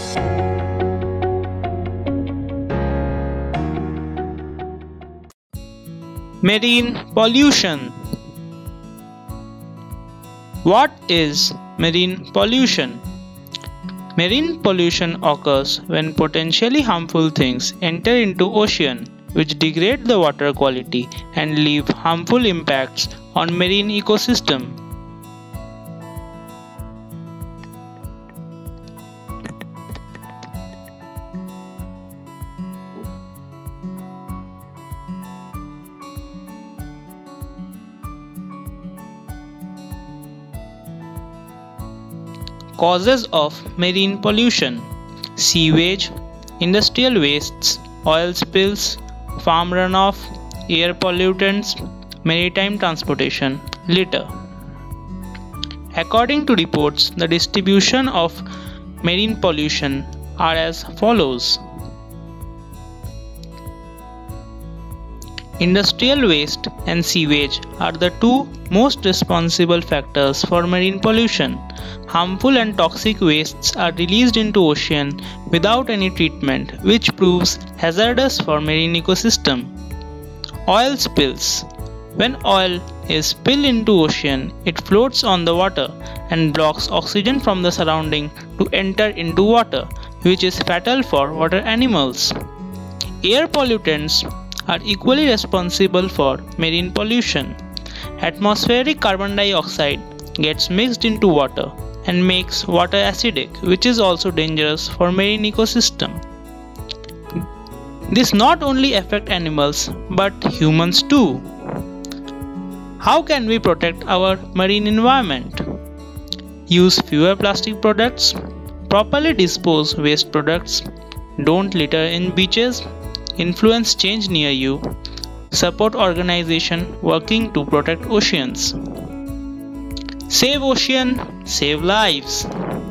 Marine pollution. What is marine pollution? Marine pollution occurs when potentially harmful things enter into ocean, which degrade the water quality and leave harmful impacts on marine ecosystem. Causes of marine pollution: sewage, industrial wastes, oil spills, farm runoff, air pollutants, maritime transportation, litter. According to reports, the distribution of marine pollution are as follows. Industrial waste and sewage are the two most responsible factors for marine pollution. Harmful and toxic wastes are released into ocean without any treatment, which proves hazardous for marine ecosystem. Oil spills. When oil is spilled into ocean, it floats on the water and blocks oxygen from the surrounding to enter into water, which is fatal for water animals. Air pollutants are equally responsible for marine pollution. Atmospheric carbon dioxide gets mixed into water and makes water acidic, which is also dangerous for marine ecosystem. This not only affects animals but humans too. How can we protect our marine environment? Use fewer plastic products, properly dispose waste products, don't litter in beaches, influence change near you, support organizations working to protect oceans. Save ocean, save lives.